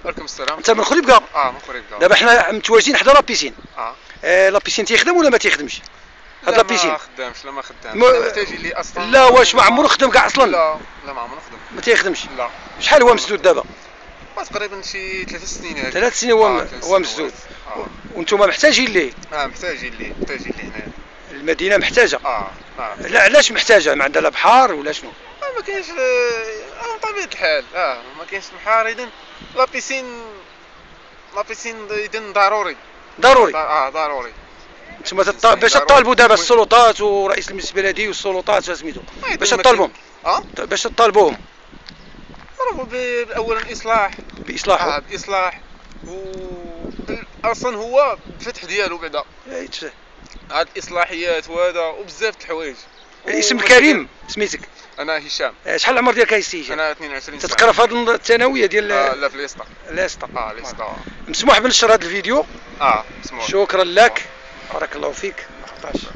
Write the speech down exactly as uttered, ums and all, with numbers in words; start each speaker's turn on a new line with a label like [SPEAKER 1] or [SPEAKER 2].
[SPEAKER 1] عليكم السلام.
[SPEAKER 2] انت من خريبكا؟
[SPEAKER 1] اه من خريبكا.
[SPEAKER 2] دابا حنا متواجدين حدا لابيسين.
[SPEAKER 1] اه,
[SPEAKER 2] آه لابيسين تيخدم ولا ما تيخدمش؟ هاد لابيسين
[SPEAKER 1] ما خدامش. لا ما خدامش.
[SPEAKER 2] م...
[SPEAKER 1] لا محتاجين ليه اصلا.
[SPEAKER 2] لا واش ما عمرو خدم كاع اصلا؟
[SPEAKER 1] لا لا ما عمرو خدم.
[SPEAKER 2] ما تيخدمش؟
[SPEAKER 1] لا.
[SPEAKER 2] شحال هو مسدود دابا؟
[SPEAKER 1] تقريبا شي ثلاث سنين هكا.
[SPEAKER 2] ثلاث سنين هو
[SPEAKER 1] آه
[SPEAKER 2] هو مسدود.
[SPEAKER 1] آه.
[SPEAKER 2] وانتم محتاجين ليه؟
[SPEAKER 1] اه محتاجين ليه محتاجين ليه هنا.
[SPEAKER 2] المدينه محتاجه.
[SPEAKER 1] اه اه.
[SPEAKER 2] لا علاش محتاجه؟ ما عندها لا بحار ولا شنو؟
[SPEAKER 1] آه ما كاينش. اه بطبيعه الحال اه ما كاينش البحار. اذا لا بيسين لا بيسين اذا ضروري.
[SPEAKER 2] ضروري.
[SPEAKER 1] اه ضروري.
[SPEAKER 2] انتم تط... باش تطالبوا دابا السلطات ورئيس المجلس البلدي والسلطات سميتو باش تطالبوهم؟
[SPEAKER 1] اه
[SPEAKER 2] باش تطالبوهم؟
[SPEAKER 1] طالبوا اولا اصلاح.
[SPEAKER 2] باصلاحه.
[SPEAKER 1] اه باصلاح. و اصلا هو الفتح ديالو بعدا هاد الاصلاحيات وهذا وبزاف د الحوايج.
[SPEAKER 2] الاسم الكريم سميتك؟
[SPEAKER 1] انا هشام.
[SPEAKER 2] شحال العمر ديالك هاي هشام؟
[SPEAKER 1] انا اثنين وعشرين سنه.
[SPEAKER 2] تتقرا في هذه الثانويه ديال؟
[SPEAKER 1] آه لا في الاسطا.
[SPEAKER 2] الاسطا.
[SPEAKER 1] اه الاسطا.
[SPEAKER 2] مسموح بنشر هذا الفيديو؟
[SPEAKER 1] اه مسموح.
[SPEAKER 2] شكرا لك، بارك الله فيك.